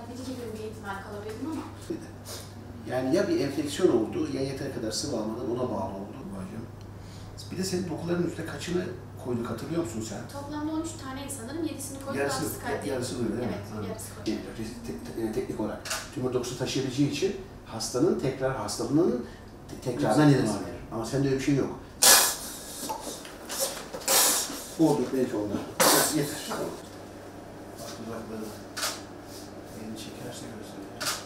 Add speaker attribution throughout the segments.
Speaker 1: geçici gibi bir ihtimal kalabilirim ama.
Speaker 2: Yani ya bir enfeksiyon oldu, ya yeteri kadar sıvı almadan ona bağlı oldu. Bir de senin dokuların üstüne kaçını koyduk, hatırlıyor musun sen?
Speaker 1: Toplamda 13 taneydi sanırım, 7'sini koyduk,
Speaker 2: Yarısı,
Speaker 1: daha sıkıntı.
Speaker 2: yarısı böyle değil mi?
Speaker 1: Evet, yarısı koyduk.
Speaker 2: Teknik olarak tümör dokusu taşıyabileceği için hastanın hastalığının tekrarına neden olabilir. Ama sende öyle bir şey yok. Oldu, belki oldu. Yeter. Bak dudakları elini çekerse gösteriyor.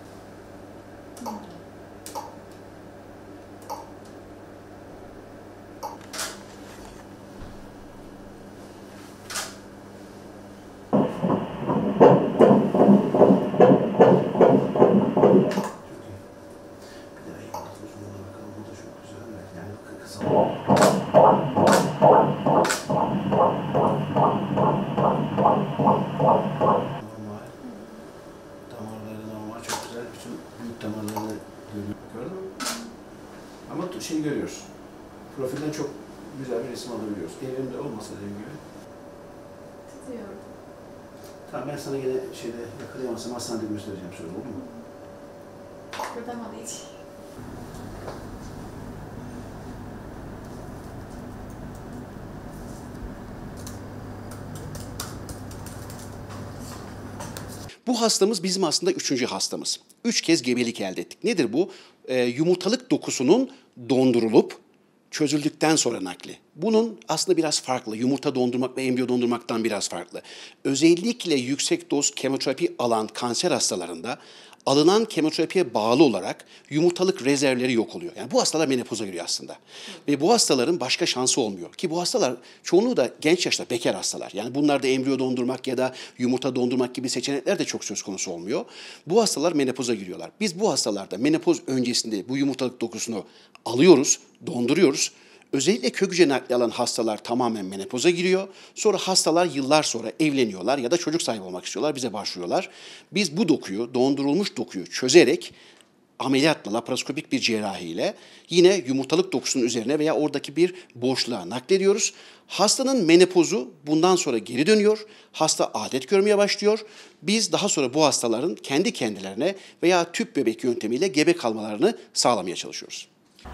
Speaker 2: Damarları normal, çok güzel. Bütün büyük damarlarını gördün mü? Ama şey görüyoruz. Profilden çok güzel bir resim alabiliyoruz. Elimde olmasa dediğim gibi.
Speaker 1: Tutuyorum.
Speaker 2: Tamam, ben sana yine yakalayamazsam hastanede göstereceğim sonra, olur mu?
Speaker 1: Kırdamadı hiç.
Speaker 3: Bu hastamız bizim aslında 3. hastamız. 3 kez gebelik elde ettik. Nedir bu? Yumurtalık dokusunun dondurulup çözüldükten sonra nakli. Bunun aslında biraz farklı. Yumurta dondurmak ve embriyo dondurmaktan biraz farklı. Özellikle yüksek doz kemoterapi alan kanser hastalarında alınan kemoterapiye bağlı olarak yumurtalık rezervleri yok oluyor. Yani bu hastalar menopoza giriyor aslında. Ve bu hastaların başka şansı olmuyor. Ki bu hastalar çoğunluğu da genç yaşta bekar hastalar. Yani bunlarda embriyo dondurmak ya da yumurta dondurmak gibi seçenekler de çok söz konusu olmuyor. Bu hastalar menopoza giriyorlar. Biz bu hastalarda menopoz öncesinde bu yumurtalık dokusunu alıyoruz, donduruyoruz. Özellikle kök hücre nakli alan hastalar tamamen menopoza giriyor. Sonra hastalar yıllar sonra evleniyorlar ya da çocuk sahibi olmak istiyorlar, bize başvuruyorlar. Biz bu dokuyu, dondurulmuş dokuyu çözerek ameliyatla, laparoskopik bir cerrahiyle yine yumurtalık dokusunun üzerine veya oradaki bir boşluğa naklediyoruz. Hastanın menopozu bundan sonra geri dönüyor. Hasta adet görmeye başlıyor. Biz daha sonra bu hastaların kendi kendilerine veya tüp bebek yöntemiyle gebe kalmalarını sağlamaya çalışıyoruz.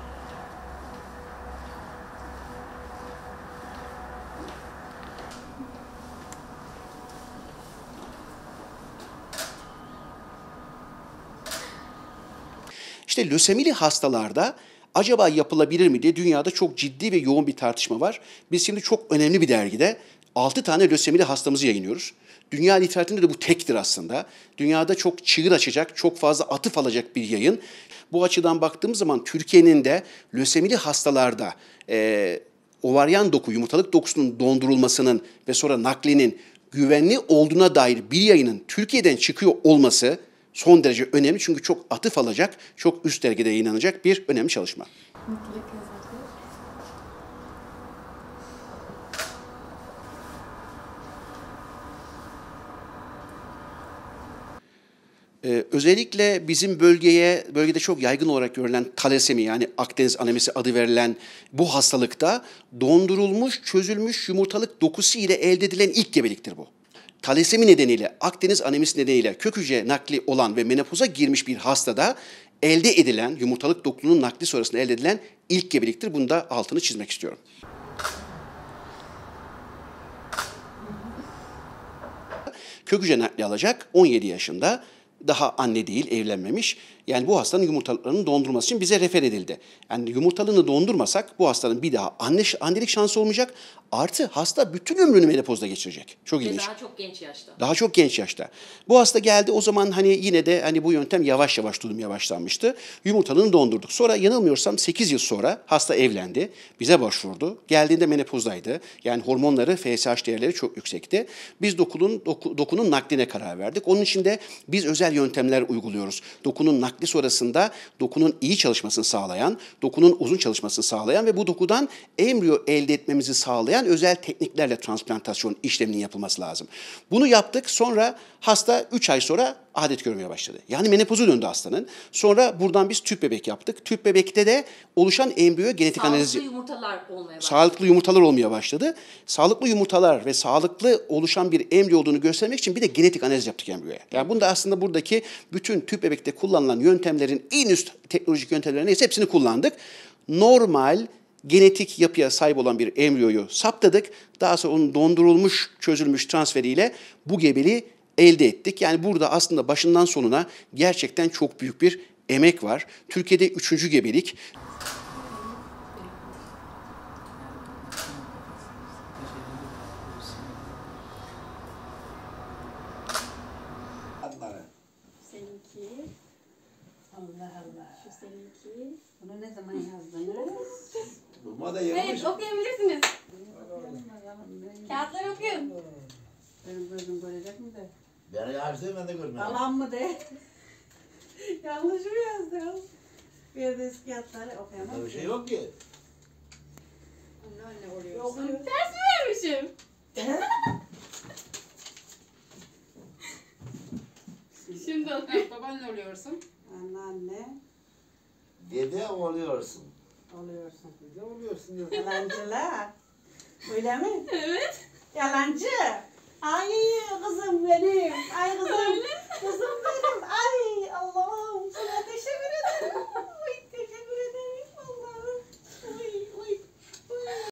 Speaker 3: İşte lösemili hastalarda acaba yapılabilir mi diye dünyada çok ciddi ve yoğun bir tartışma var. Biz şimdi çok önemli bir dergide 6 tane lösemili hastamızı yayınlıyoruz. Dünya literatüründe de bu tektir aslında. Dünyada çok çığır açacak, çok fazla atıf alacak bir yayın. Bu açıdan baktığımız zaman Türkiye'nin de lösemili hastalarda ovaryan doku, yumurtalık dokusunun dondurulmasının ve sonra naklinin güvenli olduğuna dair bir yayının Türkiye'den çıkıyor olması son derece önemli, çünkü çok atıf alacak, çok üst dergide yayınlanacak bir önemli çalışma.
Speaker 1: Mutluluk yazarı.
Speaker 3: Özellikle bizim bölgede çok yaygın olarak görülen talasemi, yani Akdeniz anemisi adı verilen bu hastalıkta dondurulmuş, çözülmüş yumurtalık dokusu ile elde edilen ilk gebeliktir bu. Talasemi nedeniyle, Akdeniz anemisi nedeniyle kök hücre nakli olan ve menopoza girmiş bir hastada elde edilen, yumurtalık dokunun nakli sonrasında elde edilen ilk gebeliktir. Bunu da altını çizmek istiyorum. Kök hücre nakli alacak, 17 yaşında, daha anne değil, evlenmemiş. Yani bu hastanın yumurtalıklarının dondurulması için bize refer edildi. Yani yumurtalığını dondurmasak bu hastanın bir daha annelik şansı olmayacak. Artı hasta bütün ömrünü menopozda geçirecek. Çok ilginç.
Speaker 4: Daha çok genç yaşta.
Speaker 3: Daha çok genç yaşta. Bu hasta geldi, o zaman yine de bu yöntem yavaş yavaş tutulmaya başlanmıştı. Yumurtalığını dondurduk. Sonra yanılmıyorsam 8 yıl sonra hasta evlendi. Bize başvurdu. Geldiğinde menopozdaydı. Yani hormonları, FSH değerleri çok yüksekti. Biz dokunun nakline karar verdik. Onun için de biz özel yöntemler uyguluyoruz. Dokunun nakli sonrasında dokunun iyi çalışmasını sağlayan, dokunun uzun çalışmasını sağlayan ve bu dokudan embriyo elde etmemizi sağlayan özel tekniklerle transplantasyon işleminin yapılması lazım. Bunu yaptık. Sonra Hasta 3 ay sonra adet görmeye başladı. Yani menopoza döndü hastanın. Sonra buradan biz tüp bebek yaptık. Tüp bebekte de oluşan embriyo genetik analizi...
Speaker 4: Sağlıklı yumurtalar olmaya başladı.
Speaker 3: Sağlıklı yumurtalar olmaya başladı. Sağlıklı yumurtalar ve sağlıklı oluşan bir embriyo olduğunu göstermek için bir de genetik analiz yaptık embriyoya. Yani bunda aslında buradaki bütün tüp bebekte kullanılan yöntemlerin en üst teknolojik yöntemlerin neyse hepsini kullandık. Normal genetik yapıya sahip olan bir embriyoyu saptadık. Daha sonra onun dondurulmuş, çözülmüş transferiyle bu gebeliği elde ettik. Yani burada aslında başından sonuna gerçekten çok büyük bir emek var. Türkiye'de 3. gebelik.
Speaker 5: Seninki,
Speaker 6: Allah Allah.
Speaker 5: şu seninki.
Speaker 6: Bunu ne zaman yazdınız?
Speaker 2: Bulma da
Speaker 5: Evet, okuyabilirsiniz. Kağıtları okuyun.
Speaker 6: Benim gözüm görecek mi de?
Speaker 7: Ben yazdım ben de görmedim.
Speaker 6: Yalan mı de? Yanlış mı yazdım? Bir de eski kağıtları okuyamam.
Speaker 7: Burada bir şey yok ki.
Speaker 6: Anne oluyor.
Speaker 5: Yok, ters mi vermişim? Şimdi okuyun.
Speaker 6: Baban ne oluyorsun? Anneanne
Speaker 7: Dede oluyorsun.
Speaker 6: oluyorsun.
Speaker 7: Dede oluyorsun.
Speaker 6: Yalancılar. Öyle mi?
Speaker 5: Evet.
Speaker 6: Yalancı. Ay kızım benim. Ay kızım. Kızım benim. Ay Allah